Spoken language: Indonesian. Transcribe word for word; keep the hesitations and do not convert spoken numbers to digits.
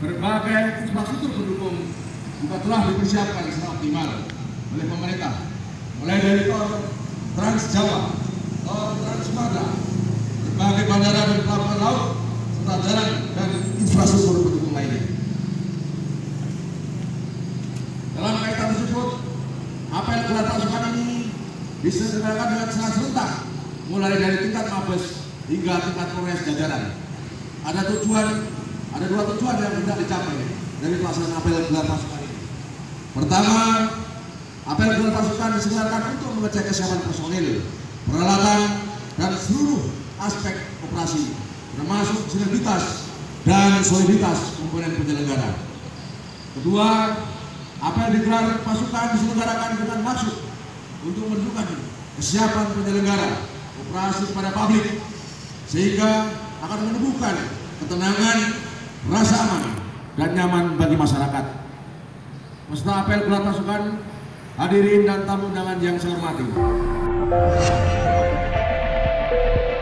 berbagai infrastruktur pendukung juga telah dipersiapkan secara optimal oleh pemerintah, mulai dari tol Trans Jawa, tol Trans Sumatera, berbagai bandara dan pelabuhan laut, serta jalan dan infrastruktur pendukung lainnya. Dalam kaitan tersebut, apel gelar pasukan ini diselenggarakan dengan sangat serentak, mulai dari tingkat Mabes hingga tingkat Polres jajaran. Ada tujuan, ada dua tujuan yang hendak dicapai dari pelaksanaan apel gelar pasukan ini. Pertama, apel gelar pasukan diselenggarakan untuk mengecek kesiapan personil, peralatan, dan seluruh aspek operasi, termasuk sinergitas dan soliditas komponen penyelenggara. Kedua, apel digelar pasukan diselenggarakan dengan maksud untuk menunjukkan kesiapan penyelenggara operasi kepada publik, sehingga akan menumbuhkan ketenangan, rasa aman, dan nyaman bagi masyarakat. Peserta apel gelar pasukan, hadirin dan tamu undangan yang saya hormati.